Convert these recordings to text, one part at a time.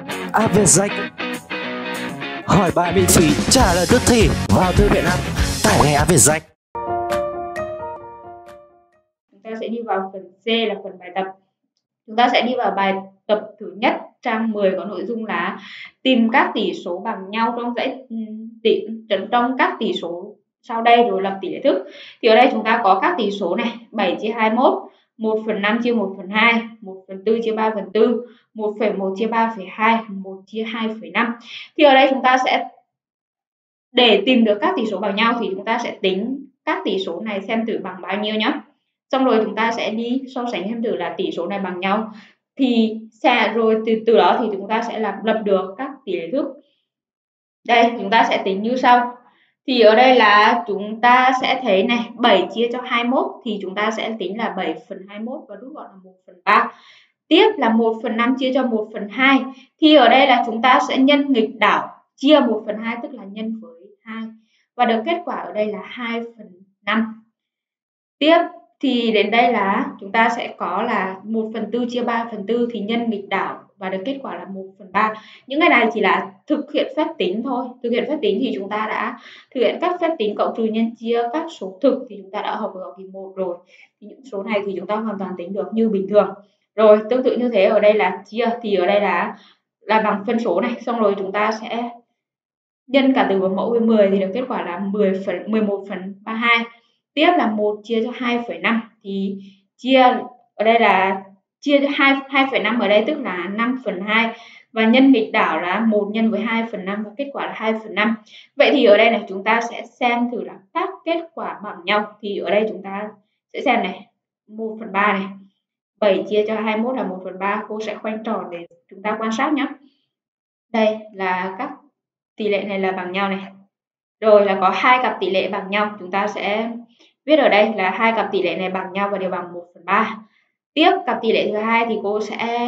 App Việt Danh. Hỏi bài miễn phí, trả lời tức thì vào thư viện app, tải ngay App Việt Danh. Chúng ta sẽ đi vào phần C là phần bài tập. Chúng ta sẽ đi vào bài tập thứ nhất, trang 10 có nội dung là tìm các tỷ số bằng nhau trong dãy trong các tỷ số sau đây rồi lập tỷ lệ thức. Thì ở đây chúng ta có các tỷ số này: 7 chia 21, 1/5 chia 1/2, 1/4 chia 3/4, 1,1 chia 3,2, 1 chia 2,5. Thì ở đây chúng ta sẽ để tìm được các tỷ số bằng nhau thì chúng ta sẽ tính các tỷ số này xem thử bằng bao nhiêu nhé. Xong rồi chúng ta sẽ đi so sánh xem thử là tỷ số này bằng nhau thì rồi từ đó thì chúng ta sẽ lập được các tỷ lệ thức. Đây chúng ta sẽ tính như sau. Thì ở đây là chúng ta sẽ thấy này, 7 chia cho 21 thì chúng ta sẽ tính là 7/21 và rút gọn là 1/3. Tiếp là 1/5 chia cho 1/2 thì ở đây là chúng ta sẽ nhân nghịch đảo chia 1/2 tức là nhân với 2 và được kết quả ở đây là 2/5. Tiếp thì đến đây là chúng ta sẽ có là 1/4 chia 3/4 thì nhân nghịch đảo và được kết quả là 1/3. Những cái này chỉ là thực hiện phép tính thôi. Thực hiện phép tính thì chúng ta đã thực hiện các phép tính cộng trừ nhân chia các số thực thì chúng ta đã học ở kỳ 1 rồi. Thì những số này thì chúng ta hoàn toàn tính được như bình thường. Rồi tương tự như thế ở đây là chia thì ở đây là bằng phân số này, xong rồi chúng ta sẽ nhân cả từ và mẫu với 10 thì được kết quả là 11/32. Tiếp là 1 chia cho 2,5 thì chia ở đây là chia cho 2,5 ở đây tức là 5/2 và nhân nghịch đảo là 1 nhân với 2/5 và kết quả là 2/5. Vậy thì ở đây này chúng ta sẽ xem thử là các kết quả bằng nhau. Thì ở đây chúng ta sẽ xem này, 1/3 này, 7 chia cho 21 là 1/3. Cô sẽ khoanh tròn để chúng ta quan sát nhé. Đây là các tỷ lệ này là bằng nhau này. Rồi là có hai cặp tỷ lệ bằng nhau, chúng ta sẽ viết ở đây là hai cặp tỷ lệ này bằng nhau và đều bằng 1/3. Tiếp cặp tỷ lệ thứ hai thì cô sẽ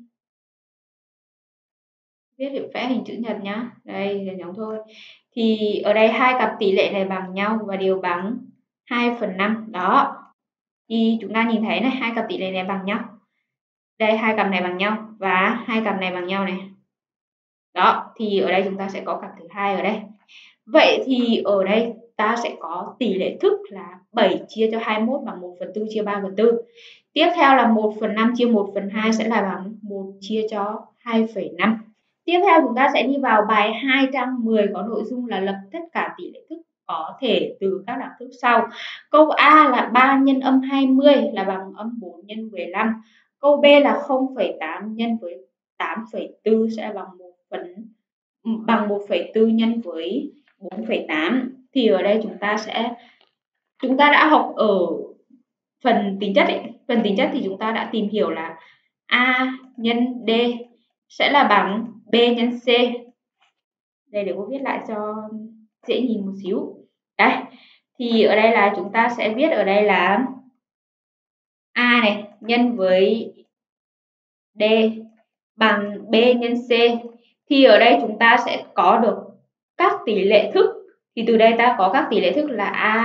viết vẽ hình chữ nhật nhá. Đây giống thôi. Thì ở đây hai cặp tỷ lệ này bằng nhau và đều bằng 2/5. Đó. Thì chúng ta nhìn thấy này, hai cặp tỷ lệ này bằng nhau. Đây hai cặp này bằng nhau và hai cặp này bằng nhau này. Đó, thì ở đây chúng ta sẽ có cặp thứ hai ở đây. Vậy thì ở đây ta sẽ có tỷ lệ thức là 7 chia cho 21 bằng 1/4 chia 3/4. Tiếp theo là 1/5 chia 1/2 sẽ là bằng 1 chia cho 2,5. Tiếp theo chúng ta sẽ đi vào bài 2 trang 10 có nội dung là lập tất cả tỷ lệ thức có thể từ các đẳng thức sau. Câu A là 3 nhân âm 20 là bằng âm 4 nhân 15. Câu B là 0,8 nhân với 8,4 sẽ bằng 1,4 nhân với 4,8. Thì ở đây chúng ta đã học ở phần tính chất ấy. Phần tính chất thì chúng ta đã tìm hiểu là A nhân D sẽ là bằng B nhân C. Đây để cô viết lại cho dễ nhìn một xíu. Đây. Thì ở đây là chúng ta sẽ viết ở đây là A này nhân với D bằng B nhân C. Thì ở đây chúng ta sẽ có được các tỷ lệ thức. Thì từ đây ta có các tỷ lệ thức là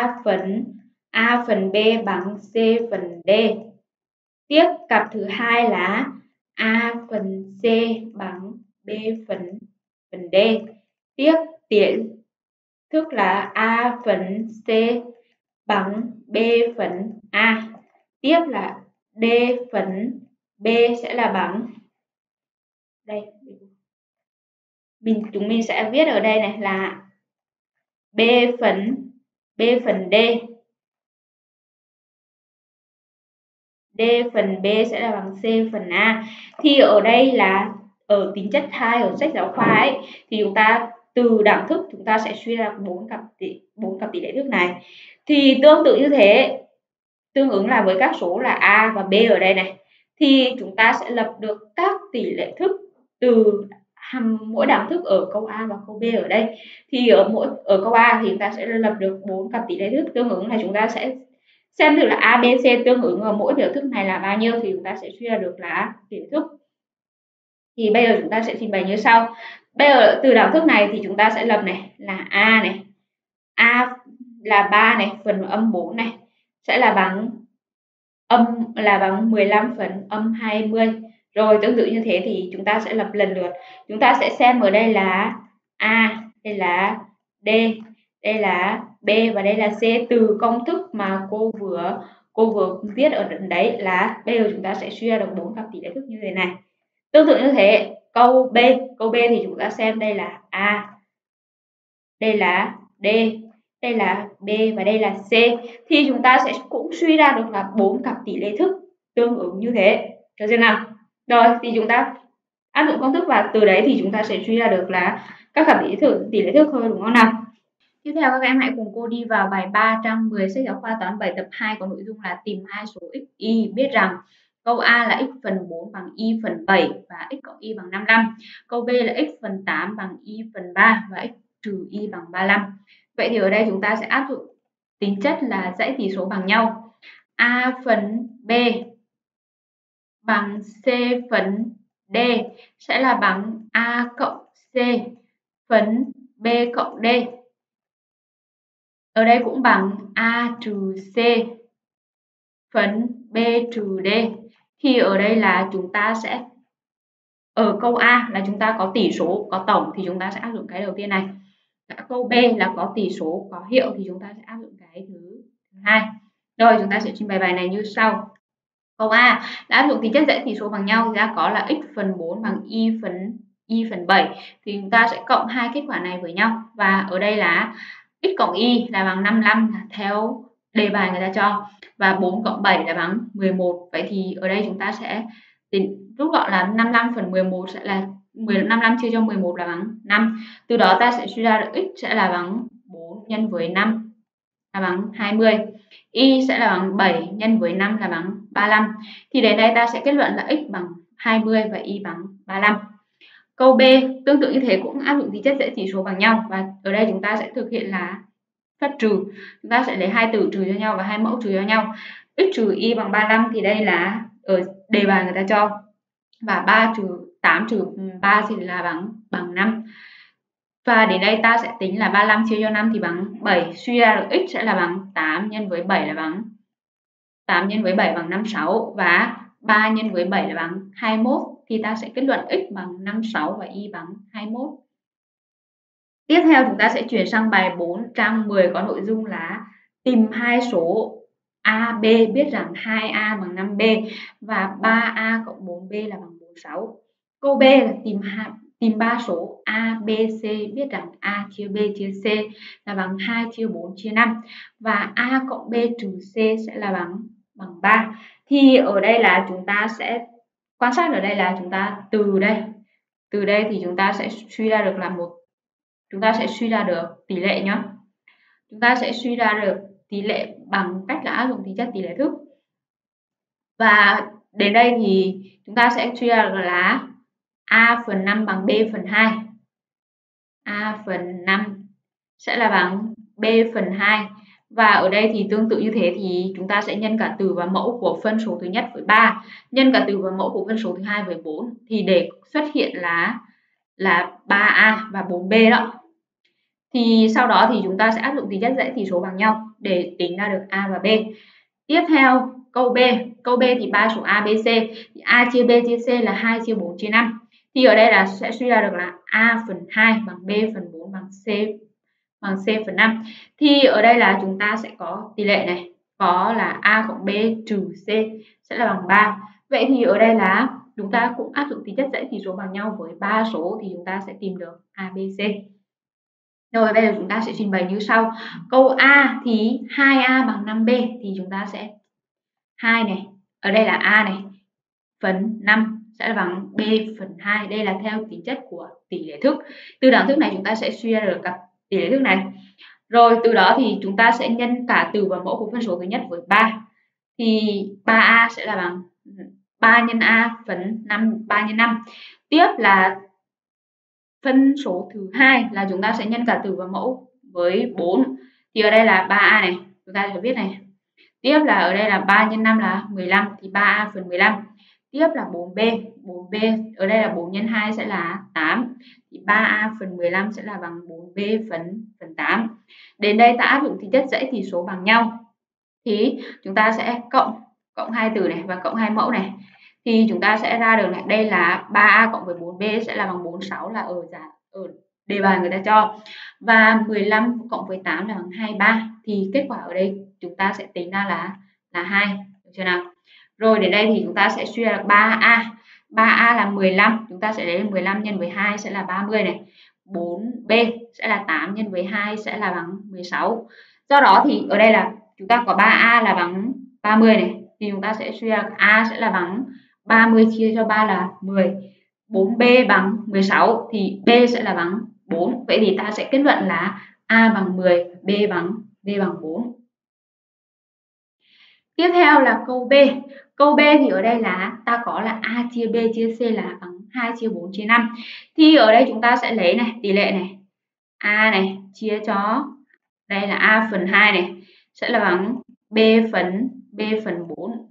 A phần B bằng C phần D. Tiếp cặp thứ hai là A phần C bằng B phần D. Tiếp tỷ lệ thức là A phần C bằng B phần A. Tiếp là D phần B sẽ là bằng đây. Chúng mình sẽ viết ở đây này là B phần D. D phần B sẽ là bằng C phần A. Thì ở đây là ở tính chất 2 ở sách giáo khoa ấy thì chúng ta từ đẳng thức chúng ta sẽ suy ra 4 cặp tỷ lệ thức này. Thì tương tự như thế, tương ứng là với các số là A và B ở đây này thì chúng ta sẽ lập được các tỷ lệ thức từ mỗi đẳng thức ở câu A và câu B ở đây. Thì ở câu A thì chúng ta sẽ lập được 4 cặp tỷ lệ thức, tương ứng là chúng ta sẽ xem thử là A, B, C tương ứng ở mỗi biểu thức này là bao nhiêu thì chúng ta sẽ suy ra được là tỷ lệ thức. Thì bây giờ chúng ta sẽ trình bày như sau. Bây giờ từ đẳng thức này thì chúng ta sẽ lập này là A này. A là 3 này, phần âm 4 này sẽ là bằng 15 phần âm 20. Rồi tương tự như thế thì chúng ta sẽ lập lần lượt. Chúng ta sẽ xem ở đây là A, đây là D, đây là B và đây là C. Từ công thức mà cô vừa viết ở đấy là bây giờ chúng ta sẽ suy ra được 4 cặp tỷ lệ thức như thế này. Tương tự như thế, câu B thì chúng ta xem đây là A, đây là D, đây là B và đây là C. Thì chúng ta sẽ cũng suy ra được là 4 cặp tỷ lệ thức tương ứng như thế. Được chưa nào? Rồi thì chúng ta áp dụng công thức và từ đấy thì chúng ta sẽ suy ra được là các cặp tỷ lệ thức thôi, đúng không nào? Tiếp theo các em hãy cùng cô đi vào bài 3 trang 10 sách giáo khoa toán 7 tập 2 có nội dung là tìm hai số x, y. Biết rằng câu A là x phần 4 bằng y phần 7 và x cộng y bằng 55. Câu B là x phần 8 bằng y phần 3 và x trừ y bằng 35. Vậy thì ở đây chúng ta sẽ áp dụng tính chất là dãy tỷ số bằng nhau. A phần B bằng C phần D sẽ là bằng A cộng C phần B cộng D. Ở đây cũng bằng A trừ C phần B trừ D. Thì ở đây là chúng ta sẽ, ở câu A là chúng ta có tỷ số, có tổng thì chúng ta sẽ áp dụng cái đầu tiên này. Câu B là có tỷ số, có hiệu thì chúng ta sẽ áp dụng cái thứ hai. Rồi chúng ta sẽ trình bày bài này như sau. Câu A là áp dụng tính chất dãy tỷ số bằng nhau, ra có là x phần 4 bằng y phần 7 thì chúng ta sẽ cộng hai kết quả này với nhau, và ở đây là x cộng y là bằng 55 theo đề bài người ta cho, và 4 cộng 7 là bằng 11. Vậy thì ở đây chúng ta sẽ rút gọn là 55 phần 11 sẽ là 55 chia cho 11 là bằng 5. Từ đó ta sẽ suy ra được x sẽ là bằng 4 nhân với 5 là bằng 20. Y sẽ là bằng 7 nhân với 5 là bằng 35. Thì đến đây ta sẽ kết luận là x bằng 20 và y bằng 35. Câu B tương tự như thế cũng áp dụng tính chất dãy tỷ số bằng nhau, và ở đây chúng ta sẽ thực hiện là phép trừ. Chúng ta sẽ lấy hai tử trừ cho nhau và hai mẫu trừ cho nhau. X trừ y bằng 35 thì đây là ở đề bài người ta cho, và 8 trừ 3 thì là bằng 5. Và đến đây ta sẽ tính là 35 chia cho 5 thì bằng 7. Suy ra được x sẽ là bằng 8 nhân với 7 là bằng 8 nhân với 7 bằng 56 và 3 nhân với 7 là bằng 21. Thì ta sẽ kết luận x bằng 56 và y bằng 21. Tiếp theo chúng ta sẽ chuyển sang bài 4 trang 10 có nội dung là tìm hai số A, B. Biết rằng 2A bằng 5B và 3A cộng 4B là bằng 46. Câu B là tìm ba số A, B, C. Biết rằng A chia B chia C là bằng 2 chia 4 chia 5 và A cộng B trừ C sẽ là bằng 3. Thì ở đây là chúng ta sẽ quan sát, ở đây là chúng ta từ đây thì chúng ta sẽ suy ra được là chúng ta sẽ suy ra được tỷ lệ nhé. Chúng ta sẽ suy ra được tỷ lệ bằng cách là áp dụng tính chất tỷ lệ thức. Và đến đây thì chúng ta sẽ suy ra được là A phần 5 bằng B phần 2. A phần 5 sẽ là bằng B phần 2. Và ở đây thì tương tự như thế thì chúng ta sẽ nhân cả từ và mẫu của phân số thứ nhất với 3, nhân cả từ và mẫu của phân số thứ hai với 4 thì để xuất hiện là 3A và 4B đó. Thì sau đó thì chúng ta sẽ áp dụng tính chất dãy tỷ số bằng nhau để tính ra được A và B. Tiếp theo câu B thì ba số A, B, C thì A chia B chia C là 2 chia 4 chia 5. Thì ở đây là sẽ suy ra được là A phần 2 bằng B phần 4 bằng C phần 5. Thì ở đây là chúng ta sẽ có tỷ lệ này, có là A cộng B trừ C sẽ là bằng 3. Vậy thì ở đây là chúng ta cũng áp dụng tính chất dãy tỷ số bằng nhau với ba số thì chúng ta sẽ tìm được A, B, C. Rồi bây giờ chúng ta sẽ trình bày như sau. Câu A thì 2A bằng 5B thì chúng ta sẽ 2 này, ở đây là A này, phần 5 sẽ là bằng B phần 2. Đây là theo tính chất của tỷ lệ thức. Từ đẳng thức này chúng ta sẽ suy ra được cặp tỷ lệ thức này. Rồi từ đó thì chúng ta sẽ nhân cả từ và mẫu của phân số thứ nhất với 3. Thì 3A sẽ là bằng 3 nhân A phần 5, 3 nhân 5. Tiếp là phân số thứ hai là chúng ta sẽ nhân cả từ và mẫu với 4. Thì ở đây là 3A này, chúng ta sẽ viết này. Tiếp là ở đây là 3 nhân 5 là 15 thì 3A phần 15. Tiếp là 4B ở đây là 4 nhân 2 sẽ là 8 thì 3A phần 15 sẽ là bằng 4B phần 8. Đến đây ta áp dụng tính chất dãy tỷ số bằng nhau thì chúng ta sẽ cộng hai từ này và cộng hai mẫu này. thì chúng ta sẽ ra được là đây là 3A cộng với 4B sẽ là bằng 46 là ở đề bài người ta cho. Và 15 cộng với 8 là bằng 23. Thì kết quả ở đây chúng ta sẽ tính ra là 2. Được chưa nào? Rồi đến đây thì chúng ta sẽ suy ra được 3A. 3A là 15, chúng ta sẽ lấy 15 nhân với 2 sẽ là 30 này. 4B sẽ là 8 nhân với 2 sẽ là bằng 16. Do đó thì ở đây là chúng ta có 3A là bằng 30 này. Thì chúng ta sẽ suy ra A sẽ là bằng 30 chia cho 3 là 10. 4B bằng 16 thì B sẽ là bằng 4. Vậy thì ta sẽ kết luận là A bằng 10, B bằng 4. Tiếp theo là câu B. Câu B thì ở đây là ta có là A chia B chia C là bằng 2 chia 4 chia 5. Thì ở đây chúng ta sẽ lấy này, tỷ lệ này. A này chia cho đây là A phần 2 này sẽ là bằng B phần 4.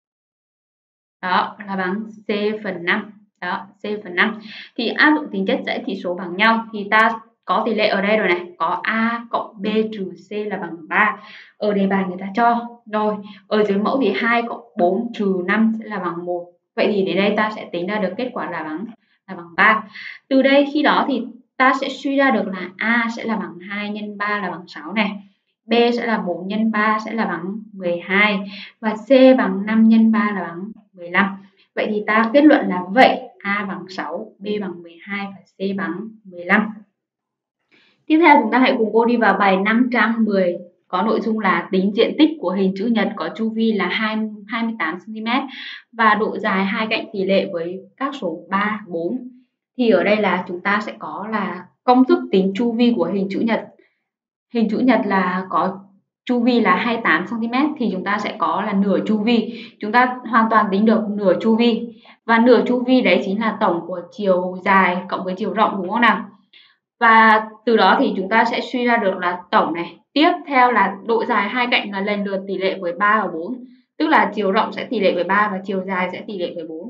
Đó là bằng C phần 5. Đó, C phần 5. Thì áp dụng tính chất dãy tỷ số bằng nhau thì ta có tỷ lệ ở đây rồi này, có A cộng B trừ C là bằng 3. Ở đề bài người ta cho. Rồi, ở dưới mẫu thì 2 cộng 4 trừ 5 sẽ là bằng 1. Vậy thì đến đây ta sẽ tính ra được kết quả là bằng 3. Từ đây khi đó thì ta sẽ suy ra được là A sẽ là bằng 2 nhân 3 là bằng 6 này. B sẽ là 4 nhân 3 sẽ là bằng 12 và C bằng 5 nhân 3 là bằng 15. Vậy thì ta kết luận là vậy A bằng 6, B bằng 12 và C bằng 15. Tiếp theo chúng ta hãy cùng cô đi vào bài 5 trang 10 có nội dung là tính diện tích của hình chữ nhật có chu vi là 28 cm và độ dài hai cạnh tỷ lệ với các số 3, 4. Thì ở đây là chúng ta sẽ có là công thức tính chu vi của hình chữ nhật. Hình chữ nhật là có chu vi là 28 cm thì chúng ta sẽ có là nửa chu vi. Chúng ta hoàn toàn tính được nửa chu vi. Và nửa chu vi đấy chính là tổng của chiều dài cộng với chiều rộng, đúng không nào? Và từ đó thì chúng ta sẽ suy ra được là tổng này. Tiếp theo là độ dài hai cạnh là lần lượt tỷ lệ với 3 và 4. Tức là chiều rộng sẽ tỷ lệ với 3 và chiều dài sẽ tỷ lệ với 4.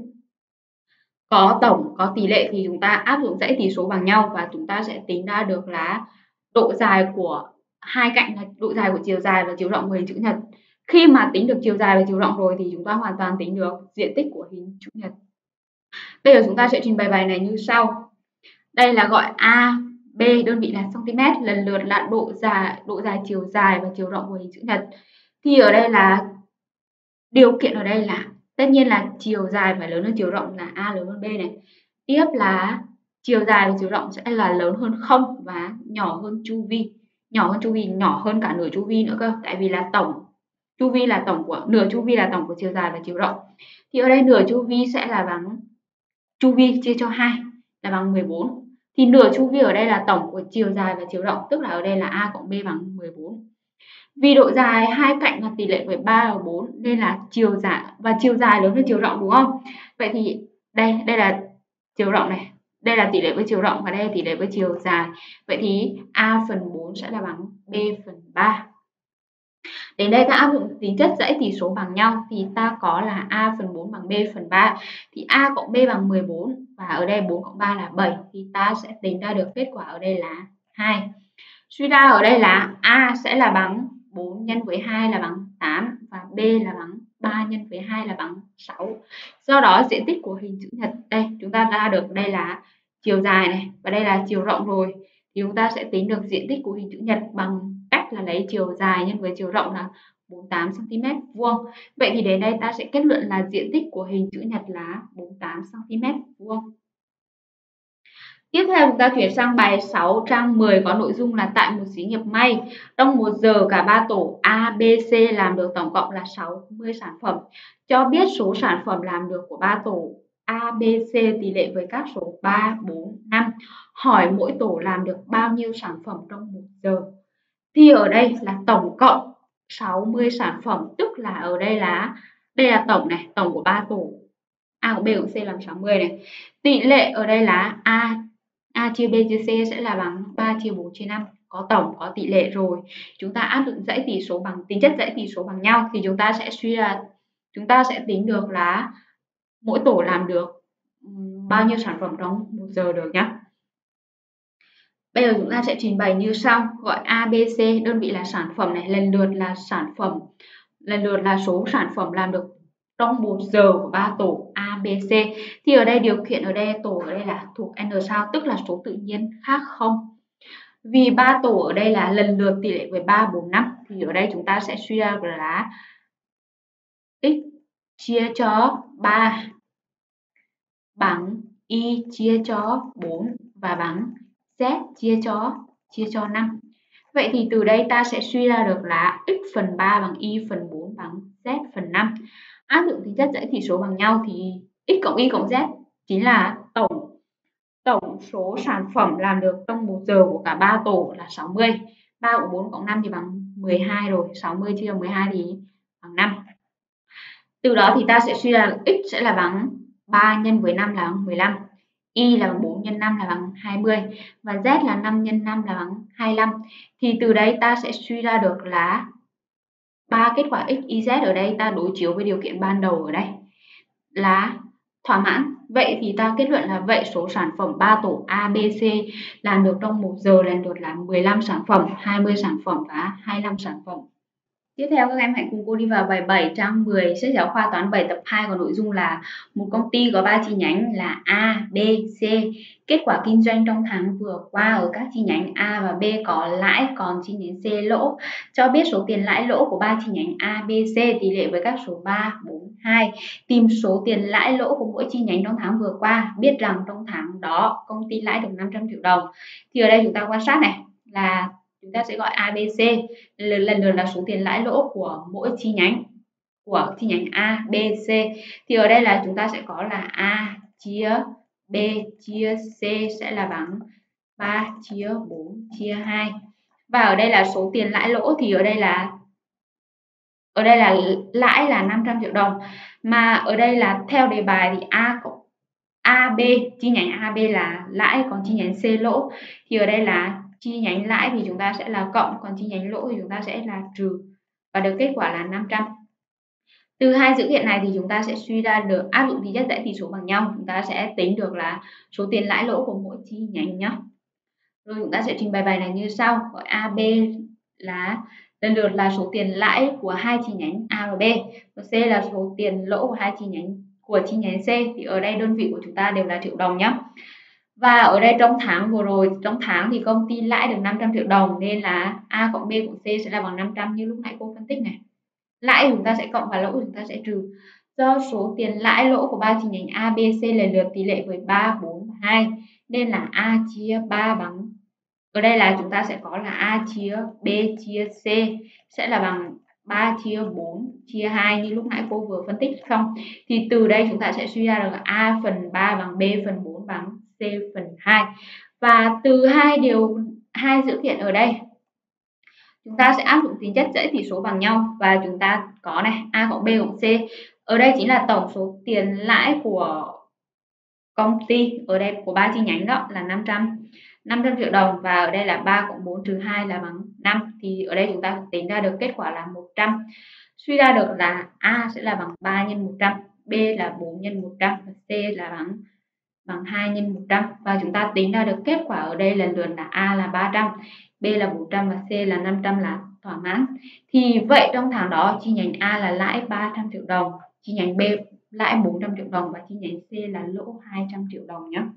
Có tổng, có tỷ lệ thì chúng ta áp dụng dãy tỷ số bằng nhau và chúng ta sẽ tính ra được là độ dài của hai cạnh là độ dài của chiều dài và chiều rộng của hình chữ nhật. Khi mà tính được chiều dài và chiều rộng rồi thì chúng ta hoàn toàn tính được diện tích của hình chữ nhật. Bây giờ chúng ta sẽ trình bày bài này như sau. Đây là gọi A, B đơn vị là cm, lần lượt là độ dài chiều dài và chiều rộng của hình chữ nhật. Thì ở đây là điều kiện ở đây là tất nhiên là chiều dài phải lớn hơn chiều rộng là A lớn hơn B này. Tiếp là chiều dài và chiều rộng sẽ là lớn hơn 0 và nhỏ hơn chu vi. Nhỏ hơn cả nửa chu vi nữa cơ. Tại vì là tổng chu vi là tổng của nửa chu vi là tổng của chiều dài và chiều rộng. Thì ở đây nửa chu vi sẽ là bằng chu vi chia cho 2 là bằng 14. Thì nửa chu vi ở đây là tổng của chiều dài và chiều rộng, tức là ở đây là A cộng B bằng 14. Vì độ dài hai cạnh là tỷ lệ với 3 và 4 nên là chiều dài lớn hơn chiều rộng, đúng không? Vậy thì đây là chiều rộng này, đây là tỷ lệ với chiều rộng và đây là tỷ lệ với chiều dài. Vậy thì A phần 4 sẽ là bằng B phần 3. Đến đây ta áp dụng tính chất dãy tỷ số bằng nhau thì ta có là A phần 4 bằng B phần 3. Thì A cộng B bằng 14 và ở đây 4 cộng 3 là 7 thì ta sẽ tính ra được kết quả ở đây là 2. Suy ra ở đây là A sẽ là bằng 4 nhân với 2 là bằng 8 và B là bằng 3 nhân với 2 là bằng 6. Do đó diện tích của hình chữ nhật đây chúng ta ra được đây là chiều dài này và đây là chiều rộng rồi. Thì chúng ta sẽ tính được diện tích của hình chữ nhật bằng cách là lấy chiều dài nhân với chiều rộng là 48 cm vuông. Vậy thì đến đây ta sẽ kết luận là diện tích của hình chữ nhật là 48 cm vuông. Tiếp theo chúng ta chuyển sang bài 6 trang 10 có nội dung là tại một xí nghiệp may. Trong 1 giờ cả 3 tổ A, B, C làm được tổng cộng là 60 sản phẩm. Cho biết số sản phẩm làm được của 3 tổ A, B, C tỷ lệ với các số 3, 4, 5. Hỏi mỗi tổ làm được bao nhiêu sản phẩm trong 1 giờ. Thì ở đây là tổng cộng 60 sản phẩm, tức là ở đây là tổng này, tổng của 3 tổ A của B của C làm 60 này. Tỷ lệ ở đây là A chia B chia C sẽ là bằng 3 chia 4 chia 5. Có tổng, có tỷ lệ rồi. Chúng ta áp dụng dãy tỷ số bằng tính chất dãy tỷ số bằng nhau thì chúng ta sẽ tính được là mỗi tổ làm được bao nhiêu sản phẩm trong 1 giờ được nhé. Bây giờ chúng ta sẽ trình bày như sau. Gọi A, B, C đơn vị là sản phẩm này, lần lượt là số sản phẩm làm được trong 1 giờ của 3 tổ A, A, B, C. Thì ở đây điều kiện ở đây tổ ở đây là thuộc n sao, tức là số tự nhiên khác 0. Vì 3 tổ ở đây là lần lượt tỷ lệ với 3, 4, 5 thì ở đây chúng ta sẽ suy ra là x chia cho 3 bằng y chia cho 4 và bằng z chia cho 5. Vậy thì từ đây ta sẽ suy ra được là x phần 3 bằng y phần 4 bằng z phần 5. Áp dụng tính chất dãy tỷ số bằng nhau thì x cộng y cộng z chính là tổng số sản phẩm làm được trong 1 giờ của cả 3 tổ là 60. 3 cộng 4 cộng 5 thì bằng 12 rồi, 60 chia 12 thì bằng 5. Từ đó thì ta sẽ suy ra x sẽ là bằng 3 nhân với 5 là bằng 15. Y là bằng 4 nhân 5 là bằng 20 và Z là 5 nhân 5 là bằng 25. Thì từ đây ta sẽ suy ra được là 3 kết quả x, y, z ở đây ta đối chiếu với điều kiện ban đầu ở đây là thỏa mãn. Vậy thì ta kết luận là vậy số sản phẩm 3 tổ A, B, C làm được trong 1 giờ lần lượt là 15 sản phẩm, 20 sản phẩm và 25 sản phẩm. Tiếp theo các em hãy cùng cô đi vào bài 7 trang 10 sách giáo khoa toán 7 tập 2 có nội dung là một công ty có 3 chi nhánh là A, B, C. Kết quả kinh doanh trong tháng vừa qua ở các chi nhánh A và B có lãi, còn chi nhánh C lỗ. Cho biết số tiền lãi lỗ của 3 chi nhánh A, B, C tỷ lệ với các số 3, 4, 2. Tìm số tiền lãi lỗ của mỗi chi nhánh trong tháng vừa qua. Biết rằng trong tháng đó công ty lãi được 500 triệu đồng. Thì ở đây chúng ta quan sát này là chúng ta sẽ gọi ABC lần lượt là số tiền lãi lỗ của mỗi chi nhánh của chi nhánh A, B, C. Thì ở đây là chúng ta sẽ có là A chia B chia C sẽ là bằng 3 chia 4 chia 2. Và ở đây là số tiền lãi lỗ thì ở đây là lãi là 500 triệu đồng. Mà ở đây là theo đề bài thì AB chi nhánh AB là lãi, còn chi nhánh C lỗ. Thì ở đây là chi nhánh lãi thì chúng ta sẽ là cộng, còn chi nhánh lỗ thì chúng ta sẽ là trừ, và được kết quả là 500. Từ hai dữ kiện này thì chúng ta sẽ suy ra được áp dụng tính chất dãy tỷ số bằng nhau, chúng ta sẽ tính được là số tiền lãi lỗ của mỗi chi nhánh nhé. Rồi chúng ta sẽ trình bày bài này như sau. Gọi AB là lần lượt là số tiền lãi của hai chi nhánh A và B, và C là số tiền lỗ của hai chi nhánh C. Thì ở đây đơn vị của chúng ta đều là triệu đồng nhé. Và ở đây trong tháng vừa rồi, trong tháng thì công ty lãi được 500 triệu đồng nên là A cộng B cộng C sẽ là bằng 500 như lúc nãy cô phân tích này. Lãi chúng ta sẽ cộng và lỗ chúng ta sẽ trừ. Do số tiền lãi lỗ của ba chi nhánh A, B, C lần lượt tỷ lệ với 3, 4 và 2 nên là A chia 3 bằng, ở đây là chúng ta sẽ có là A chia B chia C sẽ là bằng 3 chia 4 chia 2 như lúc nãy cô vừa phân tích xong. Thì từ đây chúng ta sẽ suy ra được là A phần 3 bằng B phần 4 bằng C phần 2. Và từ hai dữ kiện ở đây chúng ta sẽ áp dụng tính chất dãy tỷ số bằng nhau và chúng ta có này A cộng B cộng C. Ở đây chính là tổng số tiền lãi của công ty ở đây của ba chi nhánh đó là 500 triệu đồng, và ở đây là 3 cộng 4 trừ 2 là bằng 5. Thì ở đây chúng ta tính ra được kết quả là 100. Suy ra được là A sẽ là bằng 3 nhân 100, B là 4 nhân 100 và C là bằng 2 nhân 100. Và chúng ta tính ra được kết quả ở đây lần lượt là A là 300, B là 400 và C là 500 là thỏa mãn. Thì vậy trong tháng đó chi nhánh A là lãi 300 triệu đồng, chi nhánh B lãi 400 triệu đồng và chi nhánh C là lỗ 200 triệu đồng nhé.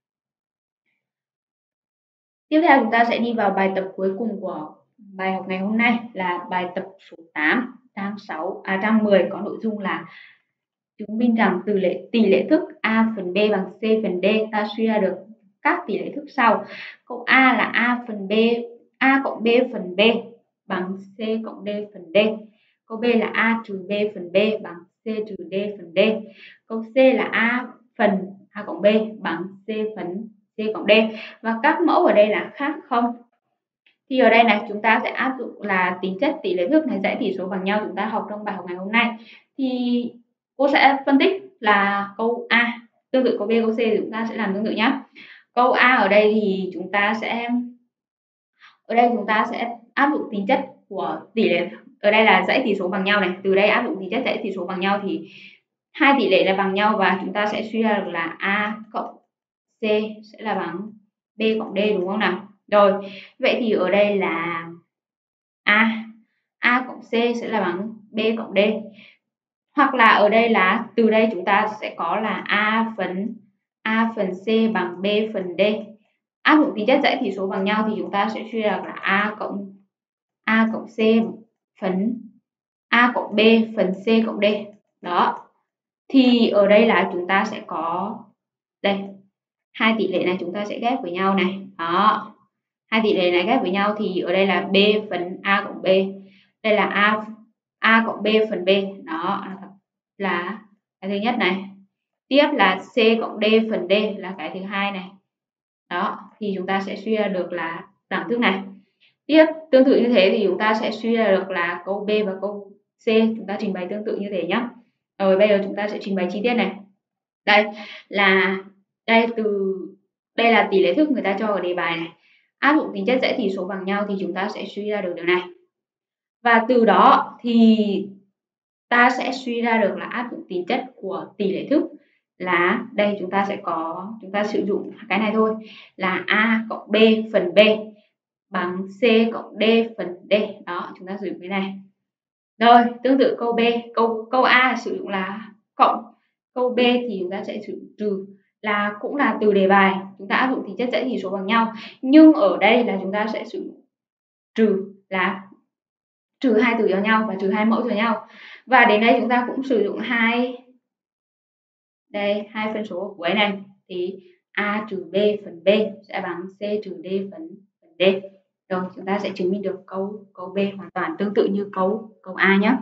Tiếp theo chúng ta sẽ đi vào bài tập cuối cùng của bài học ngày hôm nay là bài tập số 8 trang 10 có nội dung là chứng minh rằng tỷ lệ thức A phần B bằng C phần D. Ta suy ra được các tỷ lệ thức sau. Câu A là A cộng B phần B bằng C cộng D phần D. Câu B là A trừ B phần B bằng C trừ D phần D. Câu C là A cộng B bằng C phần C cộng D. Và các mẫu ở đây là khác không. Thì ở đây này chúng ta sẽ áp dụng là tính chất tỷ lệ thức này dãy tỷ số bằng nhau chúng ta học trong bài học ngày hôm nay. Thì cô sẽ phân tích là câu A tương tự câu B câu C thì chúng ta sẽ làm tương tự nhé. Câu A ở đây thì chúng ta sẽ áp dụng tính chất của tỷ lệ, ở đây là dãy tỷ số bằng nhau này, từ đây áp dụng tính chất dãy tỷ số bằng nhau thì hai tỷ lệ là bằng nhau và chúng ta sẽ suy ra được là A cộng C sẽ là bằng B cộng D đúng không nào? Rồi, vậy thì ở đây là A cộng C sẽ là bằng B cộng D. Hoặc là ở đây là từ đây chúng ta sẽ có là A phần C bằng B phần D. Áp dụng tính chất dãy tỷ số bằng nhau thì chúng ta sẽ suy ra là A cộng C phần A cộng B phần C cộng D. Đó. Thì ở đây là chúng ta sẽ có đây, hai tỷ lệ này chúng ta sẽ ghép với nhau này. Đó. Hai tỷ lệ này ghép với nhau thì ở đây là B phần A cộng B. Đây là A cộng B phần B. Đó là cái thứ nhất này. Tiếp là C cộng D phần D là cái thứ hai này. Đó, thì chúng ta sẽ suy ra được là đẳng thức này. Tiếp tương tự như thế thì chúng ta sẽ suy ra được là câu B và câu C, chúng ta trình bày tương tự như thế nhé. Rồi bây giờ chúng ta sẽ trình bày chi tiết này. Đây là tỷ lệ thức người ta cho ở đề bài này. Áp dụng tính chất dãy tỷ số bằng nhau thì chúng ta sẽ suy ra được điều này. Và từ đó thì ta sẽ suy ra được là áp dụng tính chất của tỷ lệ thức là đây chúng ta sử dụng cái này thôi, là A cộng B phần B bằng C cộng D phần D. Đó, chúng ta sử dụng cái này. Rồi, tương tự câu B, câu A sử dụng là cộng, câu B thì chúng ta sẽ sử dụng trừ, là cũng là từ đề bài, chúng ta áp dụng tính chất dãy tỷ số bằng nhau, nhưng ở đây là chúng ta sẽ sử dụng trừ, là trừ hai từ cho nhau và trừ hai mẫu cho nhau. Và đến đây chúng ta cũng sử dụng hai phân số ở cuối này, thì A trừ B phần B sẽ bằng C trừ D phần D. Rồi chúng ta sẽ chứng minh được câu B hoàn toàn tương tự như câu A nhé.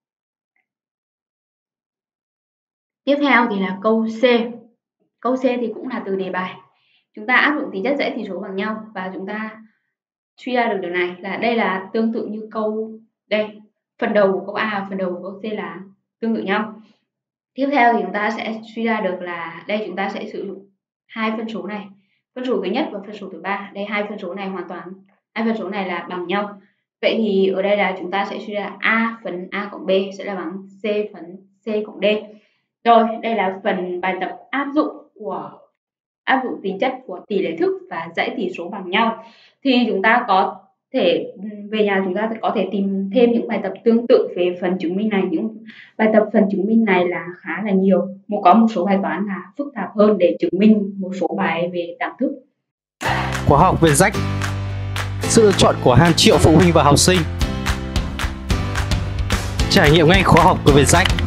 Tiếp theo thì là câu C. Câu C thì cũng là từ đề bài. Chúng ta áp dụng tính chất dãy tỷ số bằng nhau và chúng ta suy ra được điều này, là đây là tương tự như câu đây, phần đầu của câu A và phần đầu của câu C là tương tự nhau. Tiếp theo thì chúng ta sẽ suy ra được là đây chúng ta sẽ sử dụng hai phân số này, phân số thứ nhất và phân số thứ ba. Đây hai phân số này hai phân số này là bằng nhau. Vậy thì ở đây là chúng ta sẽ suy ra A phần A cộng B sẽ là bằng C phần C cộng D. Rồi, đây là phần bài tập áp dụng tính chất của tỷ lệ thức và dãy tỷ số bằng nhau. Thì chúng ta có thể về nhà chúng ta có thể tìm thêm những bài tập tương tự về phần chứng minh này. Những bài tập phần chứng minh này là khá là nhiều. Có một số bài toán là phức tạp hơn để chứng minh một số bài về đẳng thức. Khóa học Vietjacks, sự lựa chọn của hàng triệu phụ huynh và học sinh. Trải nghiệm ngay khóa học của Vietjacks.